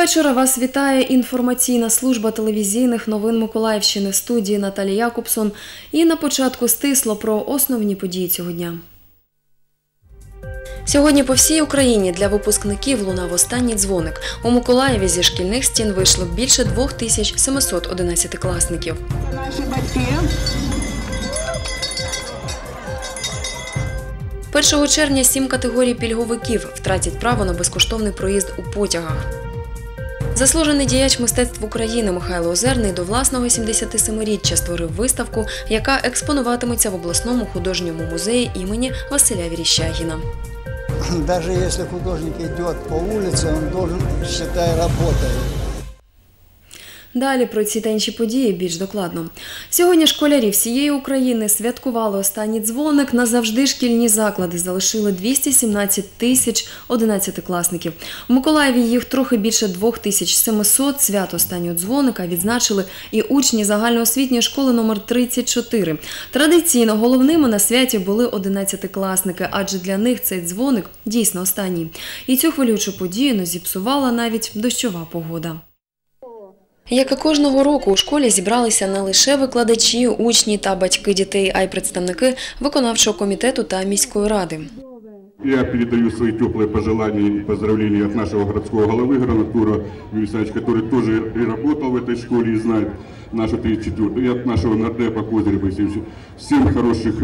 вечора. Вас вітає інформаційна служба телевізійних новин Миколаївщини. В студії Наталія Якобсон. І на початку стисло про основні події цього дня. Сьогодні по всій Україні для випускників лунав останній дзвоник. У Миколаєві зі шкільних стін вийшло більше 2700 одинадцятикласників. Наші батьки. 1 червня 7 категорій пільговиків втратять право на безкоштовний проїзд у потягах. Заслужений діяч мистецтв України Михайло Озерний до власного 77-річчя створив виставку, яка експонуватиметься в обласному художньому музеї імені Василя Верещагіна. Даже если художник идет по улице, он должен, считай, работать. Далі про ці та інші події більш докладно. Сьогодні школярі всієї України святкували останній дзвоник. Назавжди шкільні заклади залишили 217 тисяч одинадцятикласників. У Миколаєві їх трохи більше 2700. Свято останнього дзвоника відзначили і учні загальноосвітньої школи номер 34. Традиційно головними на святі були одинадцятикласники, адже для них цей дзвоник дійсно останній. І цю хвилюючу подію не зіпсувала навіть дощова погода. Як і кожного року, у школі зібралися не лише викладачі, учні та батьки дітей, а й представники виконавчого комітету та міської ради. Я передаю свои теплые пожелания и поздравления от нашего городского головы Гранатура Юрьевича, который тоже и работал в этой школе и знает нашу 34-ю, и от нашего нардепа Козыря Боисевича. Всем хороших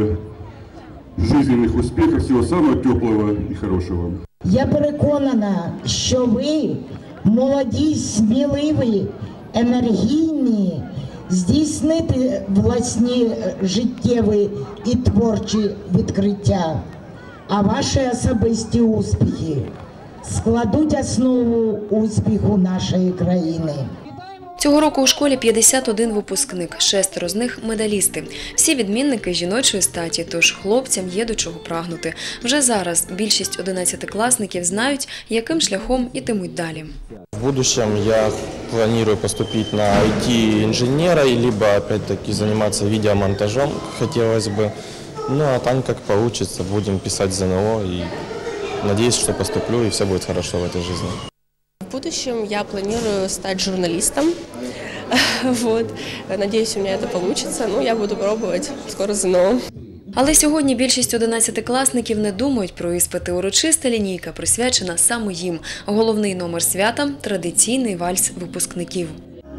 жизненных успехов, всего самого теплого и хорошего. Я переконана, що ви молоді, сміливі, енергійні, здійснити власні життєві і творчі відкриття, а ваші особисті успіхи складуть основу успіху нашої країни. Цього року у школі 51 випускник, 6 з них – медалісти. Всі відмінники жіночої статі, тож хлопцям є до чого прагнути. Вже зараз більшість одинадцятикласників знають, яким шляхом йтимуть далі. В будущем я планирую поступить на IT-инженера, либо опять-таки заниматься видеомонтажом, хотелось бы. Ну а там как получится, будем писать ЗНО и надеюсь, что поступлю и все будет хорошо в этой жизни. В будущем я планирую стать журналистом. Вот. Надеюсь, у меня это получится. Ну, я буду пробовать скоро ЗНО. Але сьогодні більшість одинадцятикласників не думають про іспити. Урочиста лінійка присвячена саме їм. Головний номер свята – традиційний вальс випускників.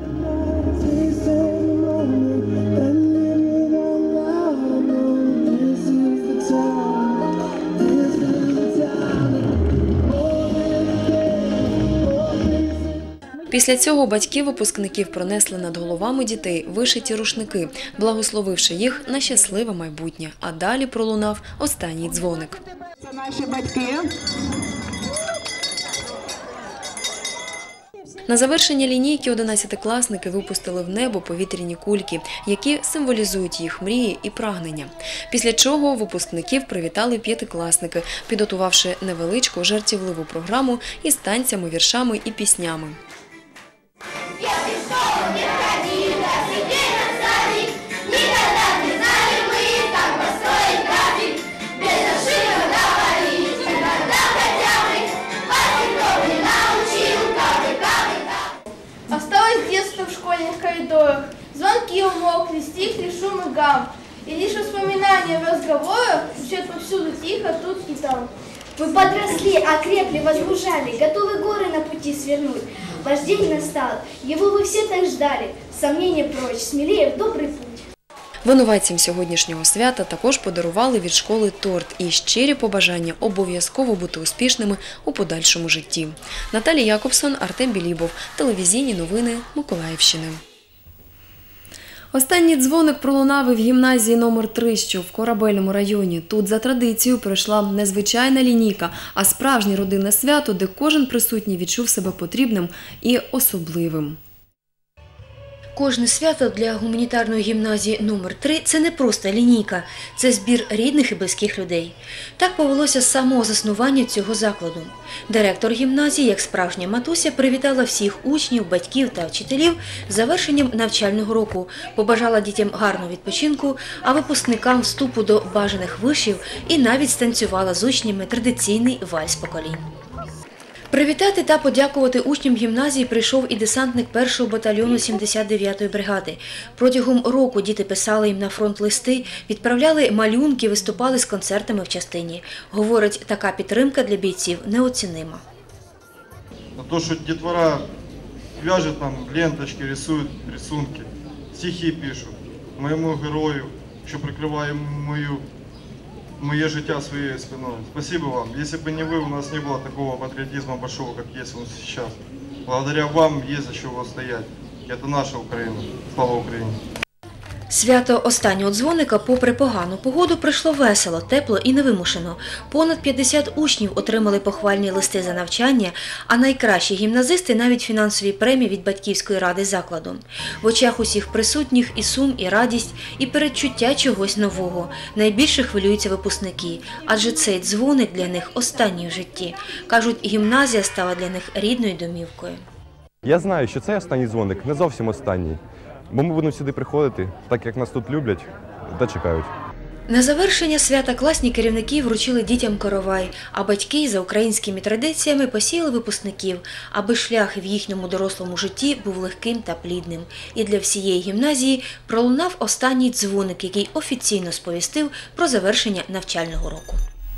Після цього батьки випускників пронесли над головами дітей вишиті рушники, благословивши їх на щасливе майбутнє. А далі пролунав останній дзвоник. Це наші батьки. На завершення лінійки одинадцятикласники випустили в небо повітряні кульки, які символізують їх мрії і прагнення. Після чого випускників привітали п'ятикласники, підготувавши невеличку жартівливу програму із танцями, віршами і піснями. Осталось детство в школьных коридорах, звонки умолкли, стихли шум и гам, и лишь воспоминания в разговорах звучат повсюду тихо, тут и там. Вы подросли, окрепли, возмужали, готовы горы на пути свернуть. Ваш день настал, его вы все так ждали, сомнения прочь, смелее в добрый путь. Винуватцям сьогоднішнього свята також подарували від школи торт і щирі побажання обов'язково бути успішними у подальшому житті. Наталія Якобсон, Артем Білібов. Телевізійні новини Миколаївщини. Останній дзвоник пролунав в гімназії номер 3, що в Корабельному районі. Тут за традицією пройшла не звичайна лінійка, а справжнє родинне свято, де кожен присутній відчув себе потрібним і особливим. Кожне свято для гуманітарної гімназії номер 3 – це не просто лінійка, це збір рідних і близьких людей. Так повелося з самого заснування цього закладу. Директор гімназії, як справжня матуся, привітала всіх учнів, батьків та вчителів з завершенням навчального року, побажала дітям гарного відпочинку, а випускникам вступу до бажаних вишів і навіть станцювала з учнями традиційний вальс поколінь. Привітати та подякувати учням гімназії прийшов і десантник 1-го батальйону 79-ї бригади. Протягом року діти писали їм на фронт листи, відправляли малюнки, виступали з концертами в частині. Говорить, така підтримка для бійців неоцінима. То, что детвора вяжет нам ленточки, рисует рисунки, стихи пишут моему герою, що прикриває моє життя своєю спиною. Спасибо вам. Если бы не вы, у нас не было такого патриотизма большого, как есть у нас сейчас. Благодаря вам есть за чего стоять. Это наша Украина. Слава Україні! Свято останнього дзвоника, попри погану погоду, пройшло весело, тепло і невимушено. Понад 50 учнів отримали похвальні листи за навчання, а найкращі гімназисти – навіть фінансові премії від батьківської ради закладу. В очах усіх присутніх і сум, і радість, і передчуття чогось нового. Найбільше хвилюються випускники, адже цей дзвоник для них останній в житті. Кажуть, гімназія стала для них рідною домівкою. Я знаю, що цей останній дзвоник не зовсім останній. Бо ми будемо сюди приходити, так як нас тут люблять та чекають. На завершення свята класні керівники вручили дітям коровай, а батьки за українськими традиціями посіяли випускників, аби шлях в їхньому дорослому житті був легким та плідним. І для всієї гімназії пролунав останній дзвоник, який офіційно сповістив про завершення навчального року.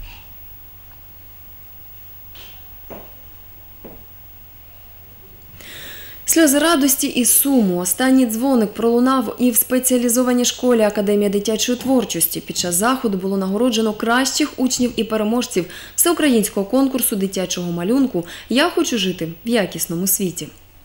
Сльози радості і суму. Останній дзвоник пролунав і в спеціалізованій школі Академія дитячої творчості. Під час заходу було нагороджено кращих учнів і переможців всеукраїнського конкурсу дитячого малюнку «Я хочу жити в якісному світі».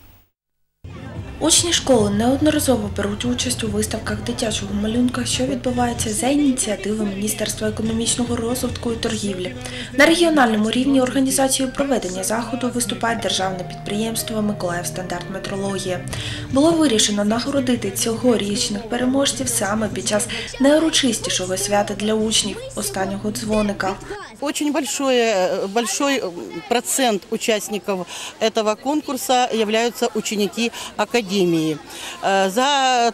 Учні школи неодноразово беруть участь у виставках дитячого малюнка, що відбувається за ініціативи Міністерства економічного розвитку і торгівлі. На регіональному рівні організацією проведення заходу виступає державне підприємство «Миколаївстандартметрологія». Було вирішено нагородити цьогорічних переможців саме під час найурочистішого свята для учнів – останнього дзвоника. Очень большой процент участников этого конкурса являются ученики Академии. За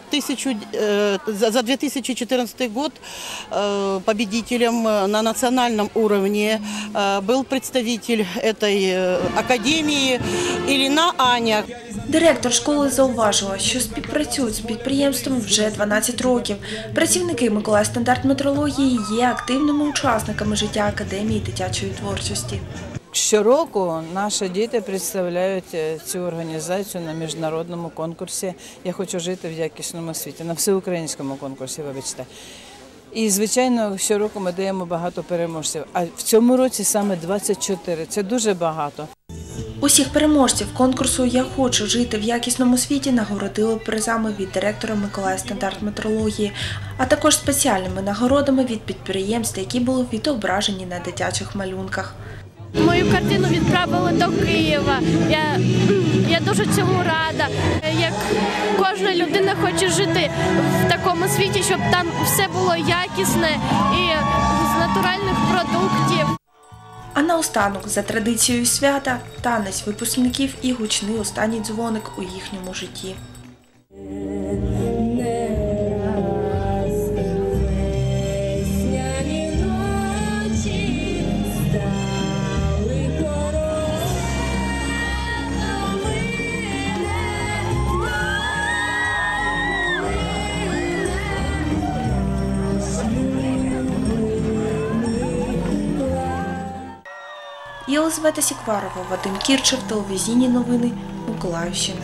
2014 год победителем на национальном уровне был представитель этой Академии Ілліна Аня. Директор школи зауважила, що співпрацюють з підприємством вже 12 років. Працівники Миколаївстандартметрології є активними учасниками життя Академії дитячої творчості. Щороку наші діти представляють цю організацію на міжнародному конкурсі «Я хочу жити в якісному світі», на всеукраїнському конкурсі, вибачте. І, звичайно, щороку ми даємо багато переможців, а в цьому році саме 24. Це дуже багато. Усіх переможців конкурсу «Я хочу жити в якісному світі» нагородили призами від директора Миколаївстандартметрології, а також спеціальними нагородами від підприємств, які були відображені на дитячих малюнках. Мою картину відправили до Києва. Я дуже цьому рада. Як кожна людина хоче жити в такому світі, щоб там все було якісне і з натуральних продуктів. А наостанок, за традицією свята, танець випускників і гучний останній дзвоник у їхньому житті. Єлизавета Сікварова, Вадим Кірчев, телевізійні новини Миколаївщини.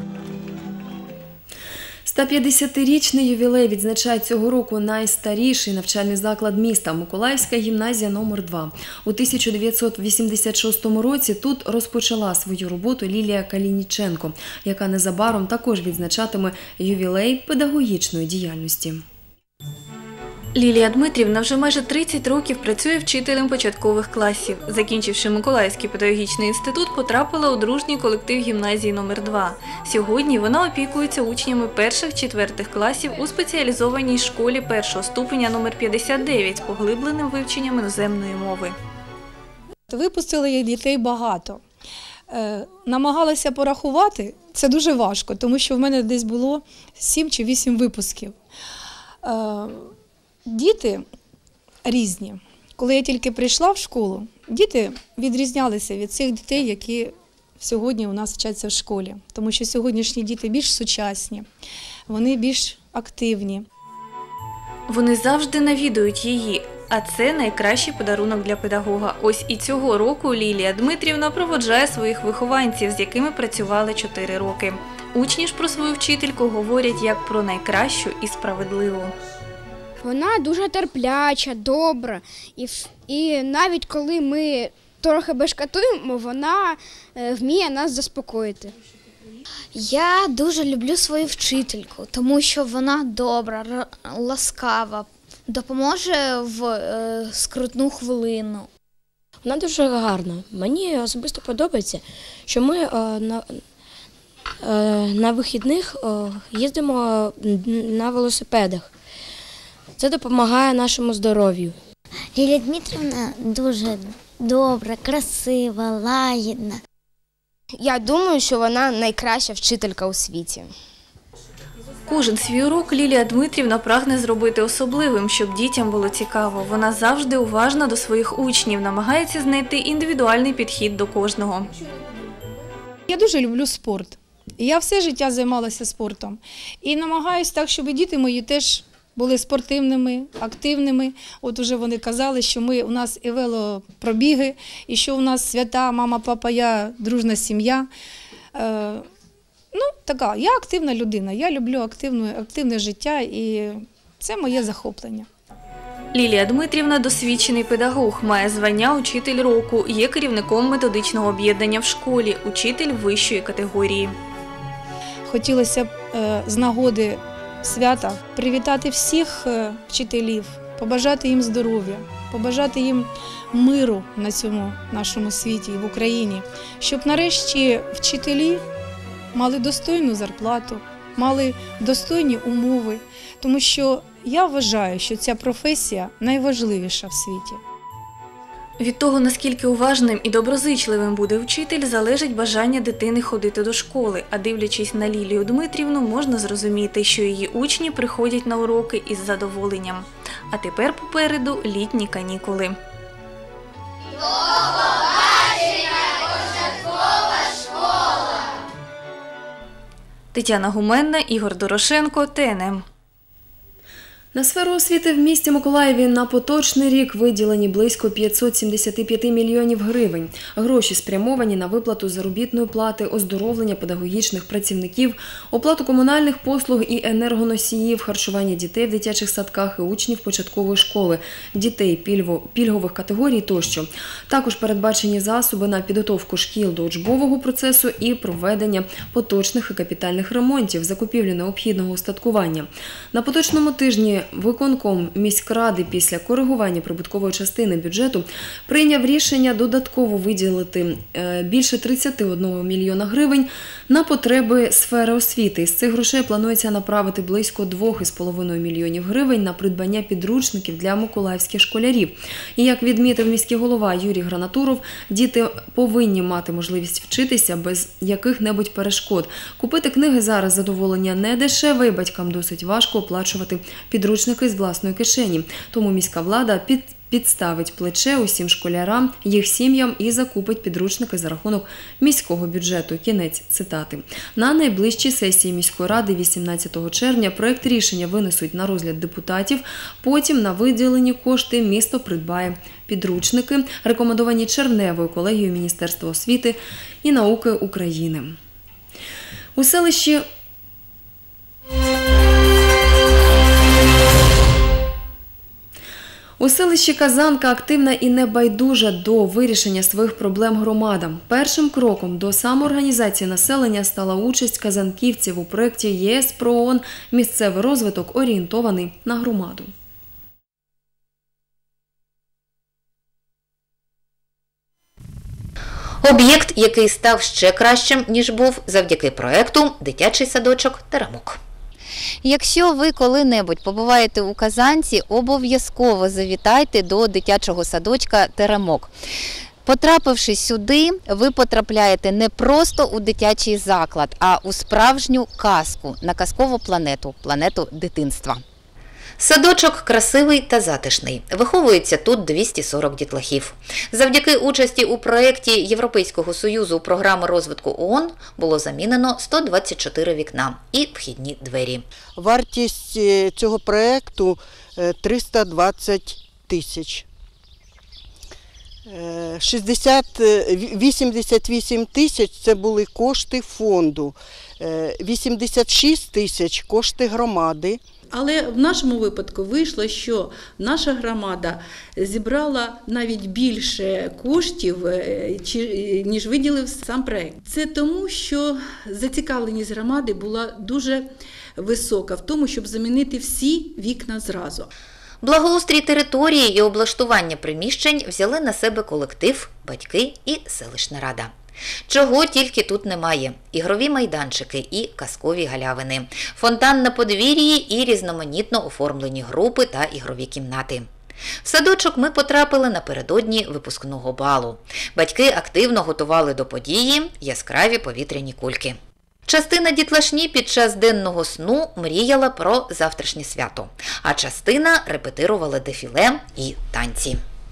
150-річний ювілей відзначає цього року найстаріший навчальний заклад міста – Миколаївська гімназія номер 2. У 1986 році тут розпочала свою роботу Лілія Калініченко, яка незабаром також відзначатиме ювілей педагогічної діяльності. Лілія Дмитрівна вже майже 30 років працює вчителем початкових класів. Закінчивши Миколаївський педагогічний інститут, потрапила у дружній колектив гімназії номер 2. Сьогодні вона опікується учнями 1-4 класів у спеціалізованій школі 1-го ступеня номер 59 з поглибленим вивченням іноземної мови. Випустили дітей багато. Намагалася порахувати, це дуже важко, тому що в мене десь було 7 чи 8 випусків. Діти різні. Коли я тільки прийшла в школу, діти відрізнялися від цих дітей, які сьогодні у нас вчаться в школі. Тому що сьогоднішні діти більш сучасні, вони більш активні. Вони завжди навідують її, а це найкращий подарунок для педагога. Ось і цього року Лілія Дмитрівна проводжає своїх вихованців, з якими працювали 4 роки. Учні ж про свою вчительку говорять як про найкращу і справедливу. Вона дуже терпляча, добра, і навіть коли ми трохи бешкетуємо, вона вміє нас заспокоїти. Я дуже люблю свою вчительку, тому що вона добра, ласкава, допоможе в скрутну хвилину. Вона дуже гарна. Мені особисто подобається, що ми на вихідних їздимо на велосипедах. Це допомагає нашому здоров'ю. Лілія Дмитрівна дуже добра, красива, лагідна. Я думаю, що вона найкраща вчителька у світі. Кожен свій урок Лілія Дмитрівна прагне зробити особливим, щоб дітям було цікаво. Вона завжди уважна до своїх учнів, намагається знайти індивідуальний підхід до кожного. Я дуже люблю спорт. І я все життя займалася спортом. І намагаюся так, щоб діти мої теж були спортивними, активними. От уже вони казали, що у нас і велопробіги, і що у нас свята, мама, папа, я, дружна сім'я. Така, я активна людина, я люблю активне життя і це моє захоплення. Лілія Дмитрівна – досвідчений педагог, має звання «Учитель року», є керівником методичного об'єднання в школі, учитель вищої категорії. Хотілося б з нагоди свята привітати всіх вчителів, побажати їм здоров'я, побажати їм миру на цьому нашому світі і в Україні, щоб нарешті вчителі мали достойну зарплату, мали достойні умови, тому що я вважаю, що ця професія найважливіша в світі. Від того, наскільки уважним і доброзичливим буде вчитель, залежить бажання дитини ходити до школи. А дивлячись на Лілію Дмитрівну, можна зрозуміти, що її учні приходять на уроки із задоволенням. А тепер попереду літні канікули. Тетяна Гуменна, Ігор Дорошенко, ТНМ. На сферу освіти в місті Миколаєві на поточний рік виділені близько 575 мільйонів гривень. Гроші спрямовані на виплату заробітної плати, оздоровлення педагогічних працівників, оплату комунальних послуг і енергоносіїв, харчування дітей в дитячих садках і учнів початкової школи, дітей пільгових категорій тощо. Також передбачені засоби на підготовку шкіл до учбового процесу і проведення поточних і капітальних ремонтів, закупівлю необхідного устаткування. На поточному тижні виконком міськради після коригування прибуткової частини бюджету прийняв рішення додатково виділити більше 31 мільйона гривень на потреби сфери освіти. З цих грошей планується направити близько 2,5 мільйонів гривень на придбання підручників для миколаївських школярів. І як відмітив міський голова Юрій Гранатуров, діти повинні мати можливість вчитися без яких-небудь перешкод. Купити книги зараз задоволення не дешеве, і батькам досить важко оплачувати підручники з власної кишені. Тому міська влада підставить плече усім школярам, їх сім'ям і закупить підручники за рахунок міського бюджету. Кінець цитати. На найближчій сесії міської ради 18 червня проект рішення винесуть на розгляд депутатів. Потім на виділені кошти місто придбає підручники, рекомендовані червневою колегією Міністерства освіти і науки України. У селищі Казанка активна і небайдужа до вирішення своїх проблем громада. Першим кроком до самоорганізації населення стала участь казанківців у проєкті ЄС ПРООН «Місцевий розвиток, орієнтований на громаду». Об'єкт, який став ще кращим, ніж був, завдяки проєкту «Дитячий садочок Теремок». Якщо ви коли-небудь побуваєте у Казанці, обов'язково завітайте до дитячого садочка Теремок. Потрапивши сюди, ви потрапляєте не просто у дитячий заклад, а у справжню казку, на казкову планету – планету дитинства. Садочок красивий та затишний. Виховується тут 240 дітлахів. Завдяки участі у проєкті Європейського Союзу програми розвитку ООН було замінено 124 вікна і вхідні двері. Вартість цього проєкту 320 тисяч. 88 тисяч – це були кошти фонду, 86 тисяч – кошти громади. Але в нашому випадку вийшло, що наша громада зібрала навіть більше коштів, ніж виділив сам проєкт. Це тому, що зацікавленість громади була дуже висока в тому, щоб замінити всі вікна зразу. Благоустрій території і облаштування приміщень взяли на себе колектив, батьки і селищна рада. Чого тільки тут немає – ігрові майданчики і казкові галявини, фонтан на подвір'ї і різноманітно оформлені групи та ігрові кімнати. В садочок ми потрапили напередодні випускного балу. Батьки активно готували до події яскраві повітряні кульки. Частина дітлашні під час денного сну мріяла про завтрашнє свято, а частина репетирувала дефіле і танці.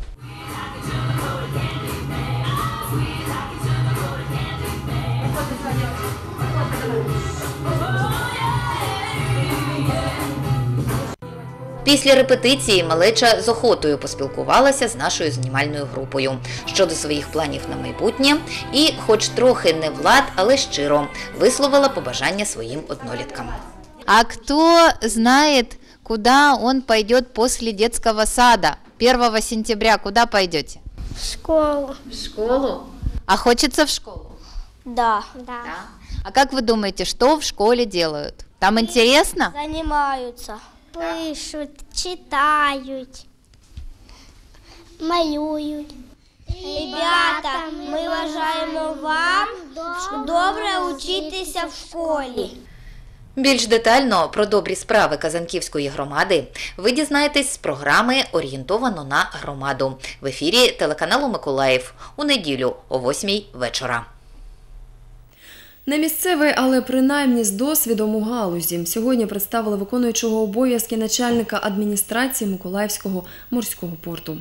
Після репетиції малеча з охотою поспілкувалася з нашою знімальною групою щодо своїх планів на майбутнє і, хоч трохи не влад, але щиро, висловила побажання своїм одноліткам. А кто знает, куда он пойдет после детского сада? 1 сентября куда пойдете? В школу. В школу? А хочется в школу? Да. А как вы думаете, что в школе делают? Там интересно? Занимаются. Пишуть, читають, малюють. Ребята, ми бажаємо вам добре учитися в школі. Більш детально про добрі справи Казанківської громади ви дізнаєтесь з програми «Орієнтовано на громаду» в ефірі телеканалу «Миколаїв» у неділю о 8 вечора. Не місцевий, але принаймні з досвідом у галузі. Сьогодні представили виконуючого обов'язки начальника адміністрації Миколаївського морського порту.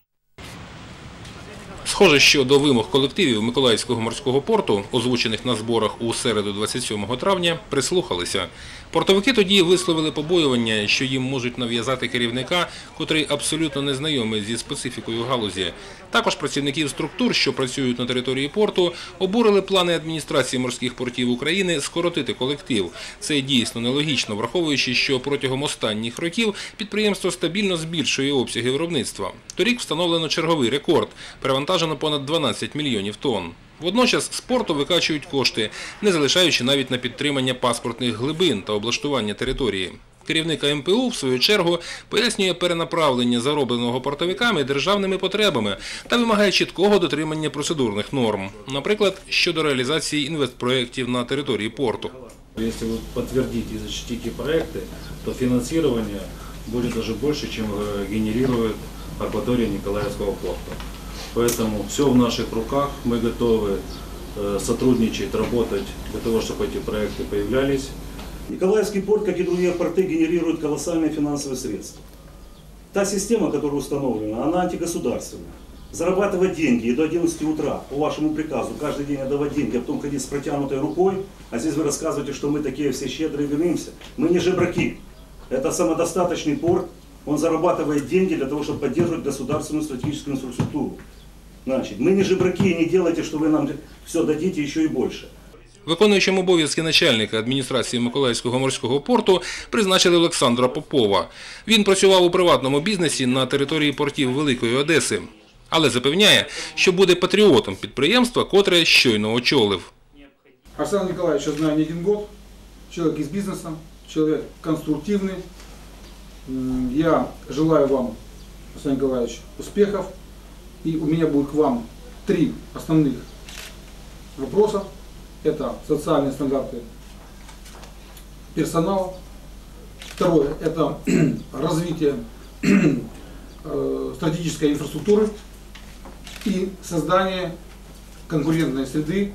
Схоже, що до вимог колективів Миколаївського морського порту, озвучених на зборах у середу 27 травня, прислухалися. Портовики тоді висловили побоювання, що їм можуть нав'язати керівника, котрий абсолютно не знайомий зі специфікою галузі. Також працівників структур, що працюють на території порту, обурили плани адміністрації морських портів України скоротити колектив. Це дійсно нелогічно, враховуючи, що протягом останніх років підприємство стабільно збільшує обсяги виробництва. Торік встановлено черговий рекорд – перевантажено понад 12 мільйонів тонн. Водночас з порту викачують кошти, не залишаючи навіть на підтримання паспортних глибин та облаштування території. Керівник МПУ, в свою чергу, пояснює перенаправлення заробленого портовиками державними потребами та вимагає чіткого дотримання процедурних норм, наприклад, щодо реалізації інвестпроєктів на території порту. Якщо ви підтвердите і зачтите проекти, то фінансування буде навіть більше, ніж генерує акваторія Николаевского порта. Поэтому все в наших руках, мы готовы сотрудничать, работать для того, чтобы эти проекты появлялись. Николаевский порт, как и другие порты, генерирует колоссальные финансовые средства. Та система, которая установлена, она антигосударственная. Зарабатывать деньги и до 11 утра, по вашему приказу, каждый день отдавать деньги, а потом ходить с протянутой рукой, а здесь вы рассказываете, что мы такие все щедрые вернемся. Мы не жебраки. Это самодостаточный порт, он зарабатывает деньги для того, чтобы поддерживать государственную стратегическую инфраструктуру. Значит, мы не жебраки, и не делайте, что вы нам все дадите еще и больше. Виконуючим обов'язки начальника адміністрації Миколаївського морського порту призначили Олександра Попова. Він працював у приватному бізнесі на території портів Великої Одеси, але запевняє, що буде патріотом підприємства, котре щойно очолив. Арсен Николаевич, я знаю не один год, человек из бизнеса, человек конструктивный. Я желаю вам, Арсен Николаевич, успехов. И у меня будет к вам 3 основных вопроса. Это социальные стандарты персонала. Второе – это развитие стратегической инфраструктуры и создание конкурентной среды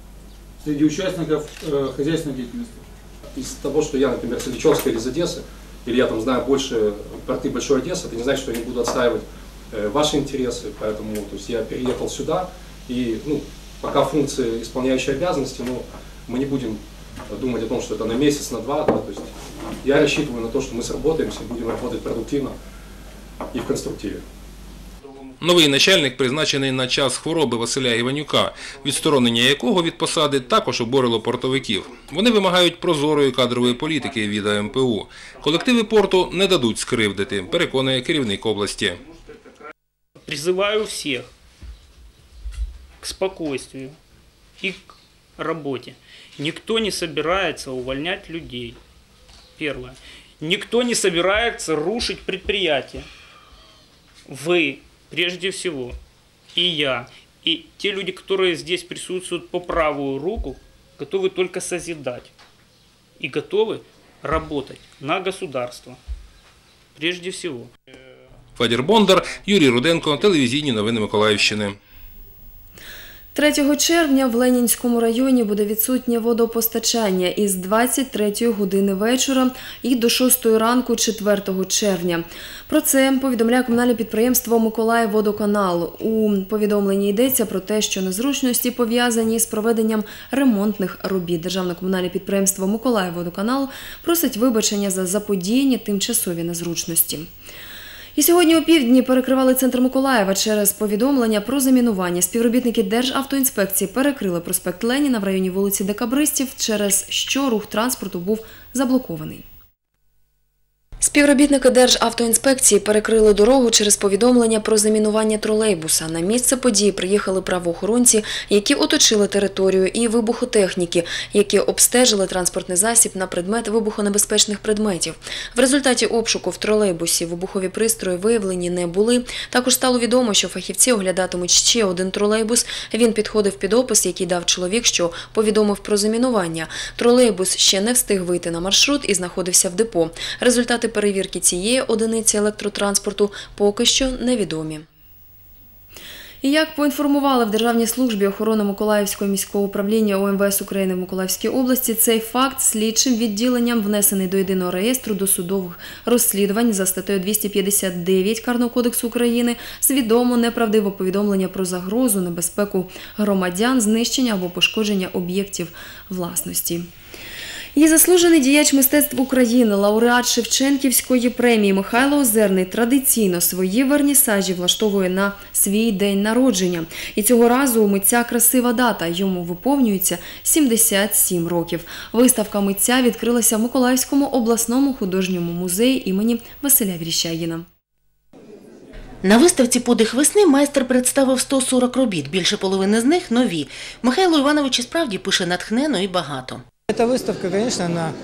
среди участников хозяйственной деятельности. Из того, что я, например, с Ильичевска или из Одессы, или я там знаю больше порты Большой Одессы, это не значит, что я не буду отстаивать ваши интересы. Поэтому то есть я переехал сюда, и пока функции исполняющие обязанности, мы не будем думать о том, что это на месяц, на два. Да, то есть я рассчитываю на то, что мы сработаемся и будем работать продуктивно и в конструктиве. Новий начальник призначений на час хвороби Василя Іванюка, відсторонення якого від посади також обурило портовиків. Вони вимагають прозорої кадрової політики від АМПУ. Колективи порту не дадуть скривдити, переконує керівник області. Призываю всех к спокойствию и к работе. Никто не собирается увольнять людей. Первое. Никто не собирается рушить предприятие. Вы, прежде всего, и я, и те люди, которые здесь присутствуют по правую руку, готовы только созидать и готовы работать на государство. Прежде всего. Федір Бондар, Юрій Руденко, телевізійні новини Миколаївщини. 3 червня в Ленінському районі буде відсутнє водопостачання із 23 години вечора і до 6 ранку 4 червня. Про це повідомляє комунальне підприємство «Миколаївводоканал». У повідомленні йдеться про те, що незручності пов'язані з проведенням ремонтних робіт. Державне комунальне підприємство «Миколаївводоканал» просить вибачення за заподіяні тимчасові незручності. І сьогодні опівдні перекривали центр Миколаєва через повідомлення про замінування. Співробітники Державтоінспекції перекрили проспект Леніна в районі вулиці Декабристів, через що рух транспорту був заблокований. Співробітники Державтоінспекції перекрили дорогу через повідомлення про замінування тролейбуса. На місце події приїхали правоохоронці, які оточили територію, і вибухотехніки, які обстежили транспортний засіб на предмет вибухонебезпечних предметів. В результаті обшуку в тролейбусі вибухові пристрої виявлені не були. Також стало відомо, що фахівці оглядатимуть ще один тролейбус. Він підходив під опис, який дав чоловік, що повідомив про замінування. Тролейбус ще не встиг вийти на маршрут і знаходився в депо. Результати перевірки цієї одиниці електротранспорту поки що невідомі. І як поінформували в Державній службі охорони Миколаївського міського управління УМВС України в Миколаївській області, цей факт слідчим відділенням внесений до єдиного реєстру досудових розслідувань за статтею 259 Карного кодексу України, свідомо неправдиве повідомлення про загрозу, небезпеку громадян, знищення або пошкодження об'єктів власності. І заслужений діяч мистецтв України, лауреат Шевченківської премії Михайло Озерний традиційно свої вернісажі влаштовує на свій день народження. І цього разу у митця красива дата, йому виповнюється 77 років. Виставка митця відкрилася в Миколаївському обласному художньому музеї імені Василя Віріщагіна. На виставці «Подих весни» майстер представив 140 робіт, більше половини з них нові. Михайло Іванович і справді пише натхненно і багато. Эта выставка, конечно,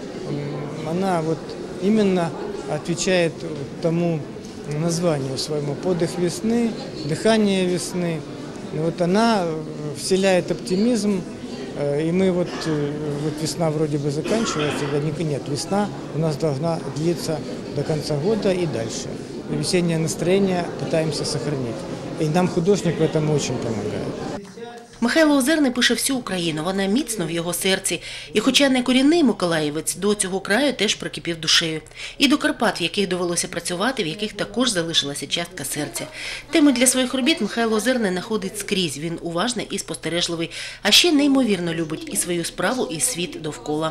она вот именно отвечает тому названию своему «Подых весны», «Дыхание весны». Вот она вселяет оптимизм, и мы вот весна вроде бы заканчивается, нет, весна у нас должна длиться до конца года и дальше. И весеннее настроение пытаемся сохранить. И нам художник в этом очень помогает. Михайло Озерний пише всю Україну, вона міцно в його серці. І хоча не корінний миколаївець, до цього краю теж прикипів душею. І до Карпат, в яких довелося працювати, в яких також залишилася частка серця. Теми для своїх робіт Михайло Озерний знаходить скрізь. Він уважний і спостережливий, а ще неймовірно любить і свою справу, і світ довкола.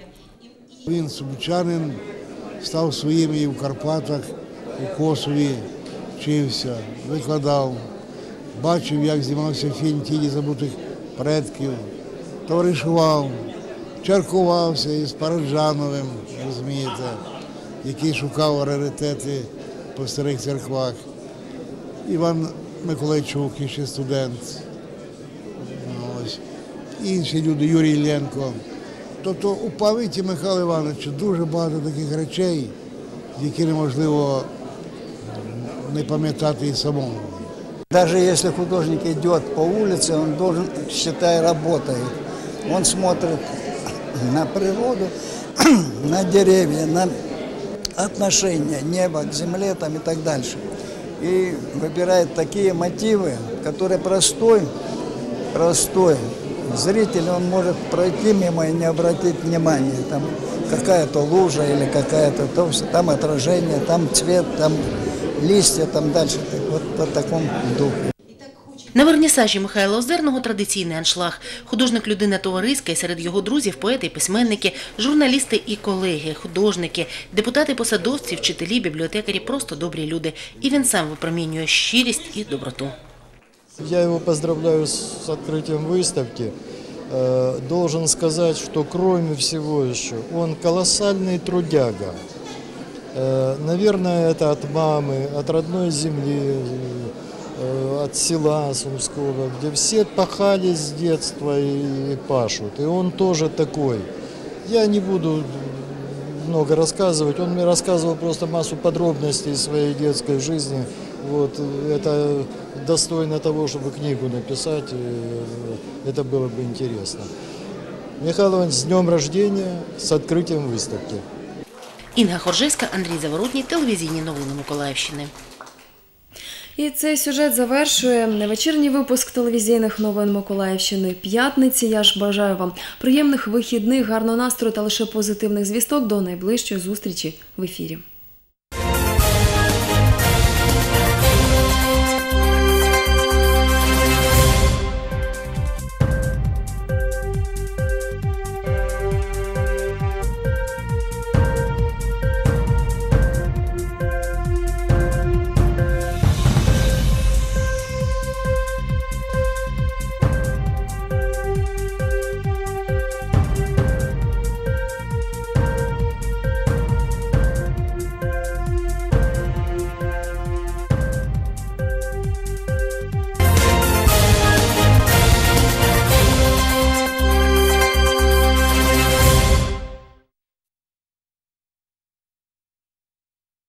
Він сумчанин, став своїм і в Карпатах, у Косові, вчився, викладав. Бачив, як знімався фільм «Тіні забутих предків», товаришував, чаркувався із Параджановим, розумієте, який шукав раритети по старих церквах. Іван Миколайчук, ще студент, ось. Інші люди, Юрій Іллєнко. Тобто у пам'яті Михайла Івановича дуже багато таких речей, які неможливо не пам'ятати і самому. Даже если художник идет по улице, он должен, считай, работает. Он смотрит на природу, на деревья, на отношения неба к земле там, и так дальше. И выбирает такие мотивы, которые простой зритель, он может пройти мимо и не обратить внимания. Там какая-то лужа или какая-то, там отражение, там цвет, там листья, там дальше. Вот по такому духу. На вернісажі Михайла Озерного традиційний аншлаг. Художник – людина товариська, і серед його друзів – поети і письменники, журналісти і колеги, художники, депутати, посадовці, вчителі, бібліотекарі – просто добрі люди. І він сам випромінює щирість і доброту. Я его поздравляю с открытием выставки. Должен сказать, что кроме всего еще, он колоссальный трудяга. Наверное, это от мамы, от родной земли, от села Сумского, где все пахали с детства и пашут. И он тоже такой. Я не буду много рассказывать. Он мне рассказывал просто массу подробностей своей детской жизни. Вот, это достойно того, чтобы книгу написать. Это было бы интересно. Михаил Иванович, с днем рождения, с открытием выставки. Інга Хоржевська, Андрій Заворотній, телевізійні новини Миколаївщини. І цей сюжет завершує вечірній випуск телевізійних новин Миколаївщини п'ятниці. Я ж бажаю вам приємних вихідних, гарного настрою та лише позитивних звісток. До найближчої зустрічі в ефірі.